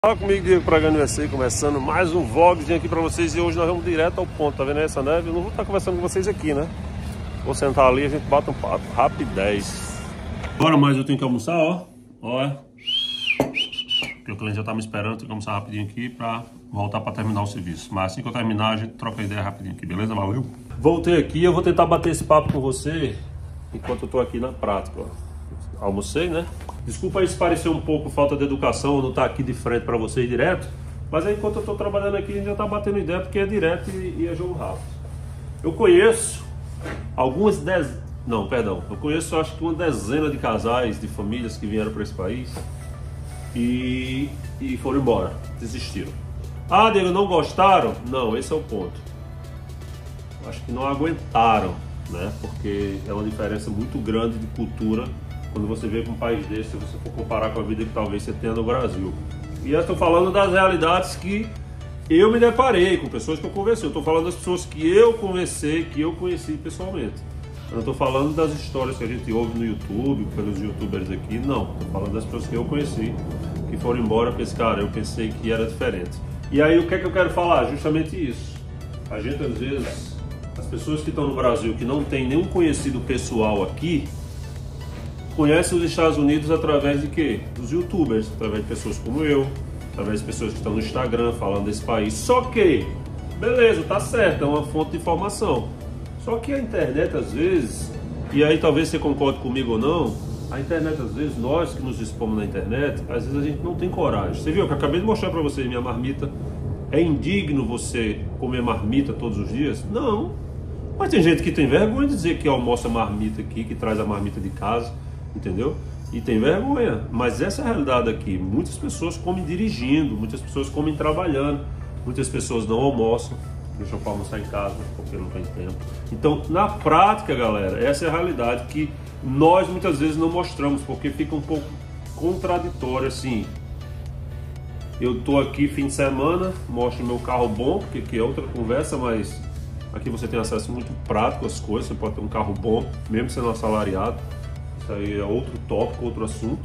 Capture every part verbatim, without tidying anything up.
Fala comigo, Diego Pragano U S A, começando mais um vlogzinho aqui pra vocês. E hoje nós vamos direto ao ponto, tá vendo essa neve? Eu não vou estar conversando com vocês aqui, né? Vou sentar ali e a gente bate um papo, rapidez. Agora mais eu tenho que almoçar, ó. Ó, porque o cliente já tá me esperando, tenho que almoçar rapidinho aqui pra voltar pra terminar o serviço. Mas assim que eu terminar, a gente troca ideia rapidinho aqui, beleza? Valeu! Voltei aqui, eu vou tentar bater esse papo com você enquanto eu tô aqui na prática, ó. Almocei, né? Desculpa aí se parecer um pouco falta de educação, não estar aqui de frente para vocês direto, mas aí enquanto eu estou trabalhando aqui a gente já está batendo ideia porque é direto e, e é jogo rápido. Eu conheço algumas dez... não, perdão, eu conheço acho que uma dezena de casais, de famílias que vieram para esse país e, e foram embora, desistiram. Ah, Diego, não gostaram? Não, esse é o ponto. Acho que não aguentaram, né? Porque é uma diferença muito grande de cultura quando você vê para um país desse, se você for comparar com a vida que talvez você tenha no Brasil. E eu estou falando das realidades que eu me deparei, com pessoas que eu conversei. Eu estou falando das pessoas que eu conversei, que eu conheci pessoalmente. Eu não estou falando das histórias que a gente ouve no YouTube, pelos youtubers aqui, não. Estou falando das pessoas que eu conheci, que foram embora porque esse cara, eu pensei que era diferente. E aí o que é que eu quero falar? Justamente isso. A gente às vezes, as pessoas que estão no Brasil, que não tem nenhum conhecido pessoal aqui, conhece os Estados Unidos através de quê? Dos youtubers, através de pessoas como eu, através de pessoas que estão no Instagram falando desse país. Só que, beleza, tá certo, é uma fonte de informação. Só que a internet às vezes, e aí talvez você concorde comigo ou não, a internet às vezes, nós que nos expomos na internet, às vezes a gente não tem coragem. Você viu que eu acabei de mostrar pra vocês minha marmita? É indigno você comer marmita todos os dias? Não. Mas tem gente que tem vergonha de dizer que almoça marmita aqui, que traz a marmita de casa. Entendeu? E tem vergonha, mas essa é a realidade aqui. Muitas pessoas comem dirigindo, muitas pessoas comem trabalhando, muitas pessoas não almoçam, deixam para almoçar em casa porque não tem tempo. Então, na prática, galera, essa é a realidade que nós muitas vezes não mostramos, porque fica um pouco contraditório assim. Eu tô aqui fim de semana, mostro meu carro bom, porque aqui é outra conversa, mas aqui você tem acesso muito prático às coisas, você pode ter um carro bom, mesmo sendo assalariado. Isso aí é outro tópico, outro assunto.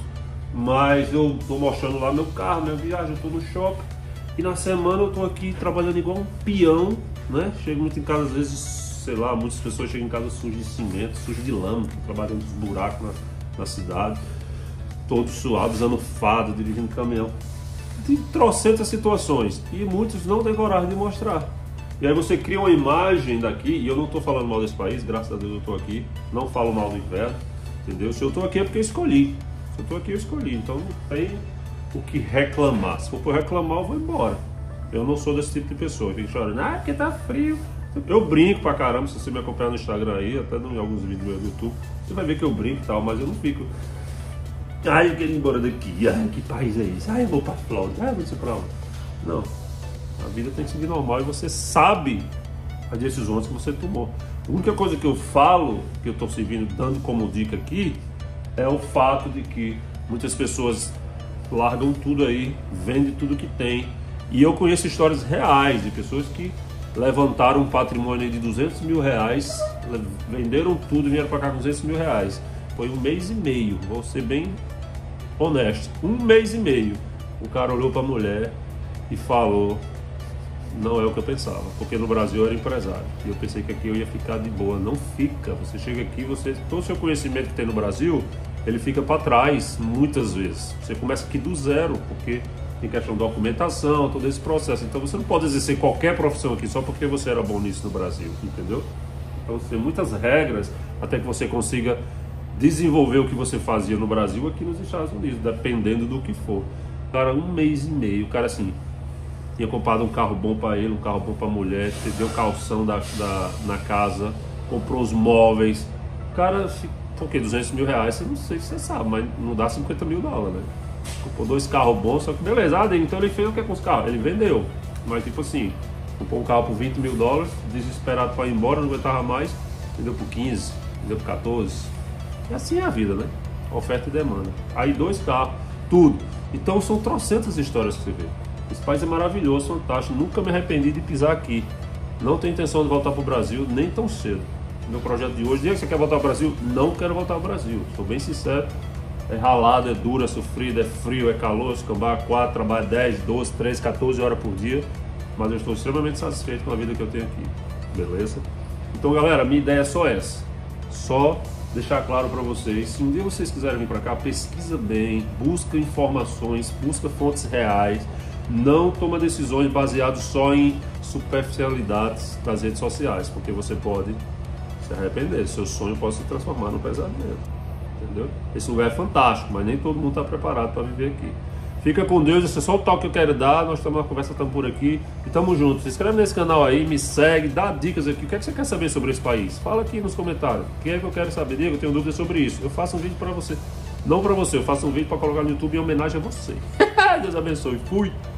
Mas eu tô mostrando lá meu carro, minha viagem, eu tô no shopping. E na semana eu tô aqui trabalhando igual um peão, né? Chego muito em casa, às vezes, sei lá, muitas pessoas chegam em casa sujos de cimento, sujos de lama, trabalhando nos buracos na, na cidade. Todos suados, usando fado, dirigindo caminhão. Tem trocentas situações. E muitos não têm coragem de mostrar. E aí você cria uma imagem daqui, e eu não tô falando mal desse país, graças a Deus eu tô aqui. Não falo mal do inverno. Entendeu? Se eu tô aqui é porque eu escolhi. Se eu tô aqui eu escolhi. Então não tem o que reclamar. Se for por reclamar eu vou embora. Eu não sou desse tipo de pessoa. Fica chorando, ah, porque tá frio. Eu brinco pra caramba. Se você me acompanhar no Instagram aí, até em alguns vídeos do YouTube, você vai ver que eu brinco e tal, mas eu não fico. Ai, eu quero ir embora daqui. Ai, que país é esse? Ai, eu vou pra Flórida. Ai, eu vou ser pra onde? Não. A vida tem que seguir normal e você sabe as decisões que você tomou. A única coisa que eu falo, que eu estou servindo, dando como dica aqui, é o fato de que muitas pessoas largam tudo aí, vendem tudo que tem. E eu conheço histórias reais de pessoas que levantaram um patrimônio de duzentos mil reais, venderam tudo e vieram para cá com duzentos mil reais. Foi um mês e meio, vou ser bem honesto, um mês e meio. O cara olhou para a mulher e falou: não é o que eu pensava, porque no Brasil eu era empresário e eu pensei que aqui eu ia ficar de boa. Não fica. Você chega aqui, você todo o seu conhecimento que tem no Brasil, ele fica para trás muitas vezes. Você começa aqui do zero, porque tem questão de documentação, todo esse processo. Então você não pode exercer qualquer profissão aqui só porque você era bom nisso no Brasil, entendeu? Então tem muitas regras até que você consiga desenvolver o que você fazia no Brasil aqui nos Estados Unidos, dependendo do que for. Cara, um mês e meio, o cara assim tinha comprado um carro bom para ele, um carro bom para a mulher, deu calção da, da, na casa, comprou os móveis. O cara, por que duzentos mil reais? Eu não sei se você sabe, mas não dá cinquenta mil dólares, né? Comprou dois carros bons, só que beleza. Ah, então ele fez o que com os carros? Ele vendeu. Mas tipo assim, comprou um carro por vinte mil dólares, desesperado para ir embora, não aguentava mais, vendeu por quinze, vendeu por quatorze. E assim é a vida, né? Oferta e demanda. Aí dois carros, tudo. Então são trocentas histórias que você vê. Esse país é maravilhoso, fantástico, nunca me arrependi de pisar aqui. Não tenho intenção de voltar para o Brasil, nem tão cedo. Meu projeto de hoje, Diego, você quer voltar ao Brasil? Não quero voltar ao Brasil, estou bem sincero. É ralado, é duro, é sofrido, é frio, é calor, escambar quatro, trabalho dez, doze, treze, quatorze horas por dia. Mas eu estou extremamente satisfeito com a vida que eu tenho aqui, beleza? Então, galera, minha ideia é só essa. Só deixar claro para vocês, se um dia vocês quiserem vir para cá, pesquisa bem, busca informações, busca fontes reais. Não toma decisões baseadas só em superficialidades das redes sociais, porque você pode se arrepender. Seu sonho pode se transformar num pesadelo. Entendeu? Esse lugar é fantástico, mas nem todo mundo está preparado para viver aqui. Fica com Deus, esse é só o toque que eu quero dar. Nós estamos na conversa, estamos por aqui e estamos juntos. Se inscreve nesse canal aí, me segue, dá dicas aqui. O que é que você quer saber sobre esse país? Fala aqui nos comentários. O que é que eu quero saber? Diego, eu tenho dúvidas sobre isso. Eu faço um vídeo para você. Não para você, eu faço um vídeo para colocar no YouTube em homenagem a você. Deus abençoe. Fui!